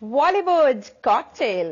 Bollywood cocktail।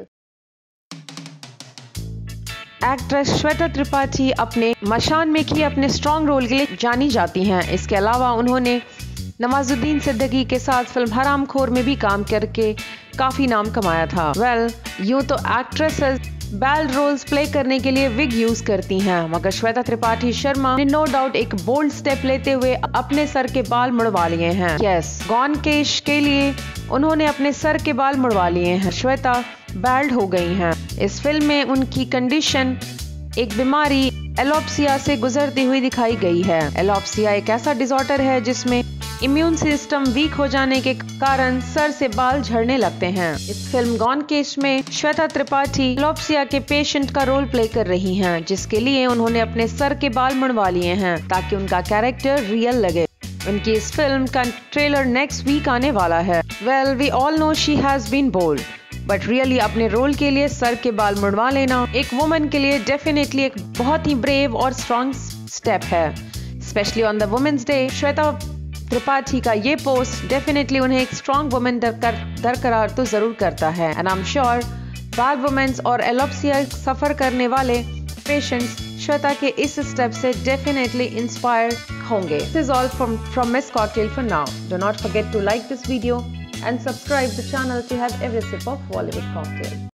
Actress Shweta Tripathi अपने मशान में किए अपने स्ट्रॉन्ग रोल के लिए जानी जाती हैं। इसके अलावा उन्होंने नवाजुद्दीन सिद्दीकी के साथ फिल्म हरामखोर में भी काम करके काफी नाम कमाया था। यूं तो एक्ट्रेसेस बैल रोल्स प्ले करने के लिए विग यूज करती हैं, मगर श्वेता त्रिपाठी शर्मा ने नो डाउट एक बोल्ड स्टेप लेते हुए अपने सर के बाल मुड़वा लिए हैं। गॉन केश के लिए उन्होंने अपने सर के बाल मुड़वा लिए हैं। श्वेता बैल्ड हो गई हैं। इस फिल्म में उनकी कंडीशन एक बीमारी एलोप्सिया से गुजरती हुई दिखाई गई है। एलोप्सिया एक ऐसा डिसऑर्डर है जिसमें इम्यून सिस्टम वीक हो जाने के कारण सर से बाल झड़ने लगते हैं। इस फिल्म गॉन केस में श्वेता त्रिपाठी एलोप्सिया के पेशेंट का रोल प्ले कर रही हैं, जिसके लिए उन्होंने अपने सर के बाल मुड़वा लिए हैं ताकि उनका कैरेक्टर रियल लगे। उनकी इस फिल्म का ट्रेलर नेक्स्ट वीक आने वाला है। We all know she has been bold, but really अपने रोल के लिए सर के बाल मुड़वा लेना एक वुमन के लिए डेफिनेटली एक बहुत ही ब्रेव और स्ट्रॉन्ग स्टेप है। Specially on the women's day, Shweta Tripathi का ये पोस्ट डेफिनेटली उन्हें एक स्ट्रॉन्ग वुमेन दरकरार तो जरूर करता है। And I am sure bald women's और एलोप्सिया सफर करने वाले पेशेंट्स श्वेता के इस स्टेप से डेफिनेटली इंस्पायर होंगे। This is all from Miss Cocktail for now. Do not forget to like this video and subscribe the channel to have every sip of Bollywood cocktail.